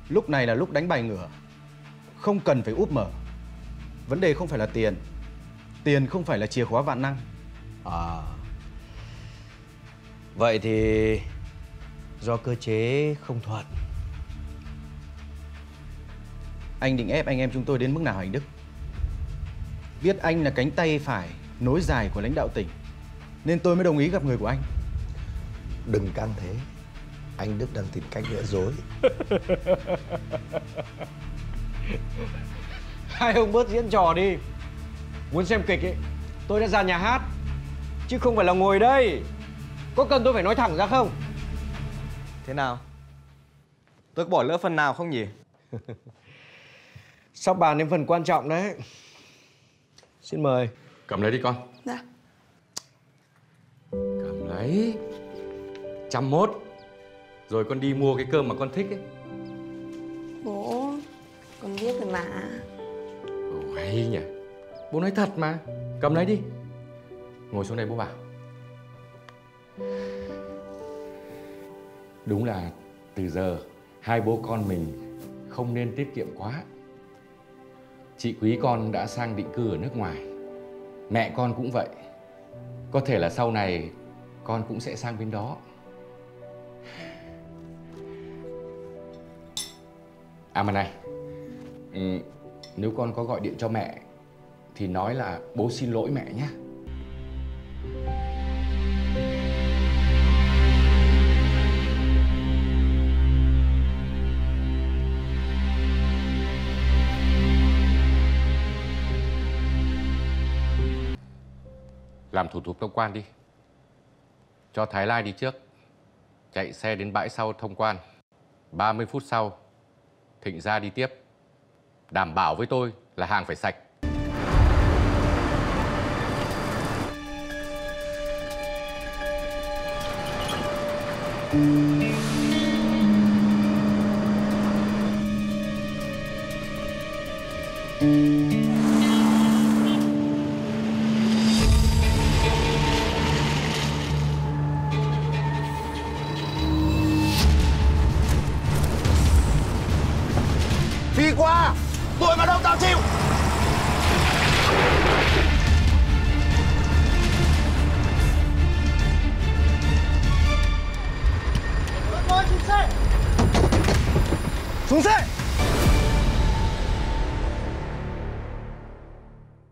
Lúc này là lúc đánh bài ngửa, không cần phải úp mở. Vấn đề không phải là tiền. Tiền không phải là chìa khóa vạn năng. Vậy thì do cơ chế không thuận. Anh định ép anh em chúng tôi đến mức nào hả anh Đức? Biết anh là cánh tay phải nối dài của lãnh đạo tỉnh, nên tôi mới đồng ý gặp người của anh. Đừng căng thế. Anh Đức đang tìm cách lừa dối. Hai ông bớt diễn trò đi. Muốn xem kịch ấy, tôi đã ra nhà hát, chứ không phải là ngồi đây. Có cần tôi phải nói thẳng ra không? Thế nào? Tôi có bỏ lỡ phần nào không nhỉ? Sắp bàn đến phần quan trọng đấy. Xin mời. Cầm lấy đi con. Dạ. Cầm lấy. 101. Rồi con đi mua cái cơm mà con thích ấy. Bố, con biết rồi mà. Ồ, hay nhỉ. Bố nói thật mà. Cầm lấy đi. Ngồi xuống đây bố bảo. Đúng là từ giờ hai bố con mình không nên tiết kiệm quá. Chị Quý con đã sang định cư ở nước ngoài. Mẹ con cũng vậy. Có thể là sau này con cũng sẽ sang bên đó. À mà này, nếu con có gọi điện cho mẹ thì nói là bố xin lỗi mẹ nhé. Làm thủ tục thông quan đi. Cho Thái Lai đi trước. Chạy xe đến bãi sau thông quan. 30 phút sau Thịnh ra đi tiếp. Đảm bảo với tôi là hàng phải sạch. Phi qua, đuổi vào đâu tao chịu. Xuống xe.